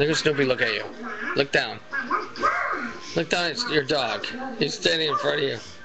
Look at Snoopy look at you. Look down. Look down at your dog. He's standing in front of you.